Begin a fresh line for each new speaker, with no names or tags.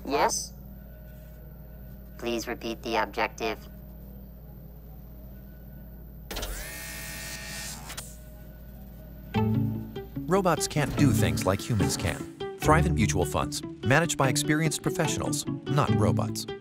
Yes? Please repeat the objective.
Robots can't do things like humans can. Thrivent Mutual Funds, managed by experienced professionals, not robots.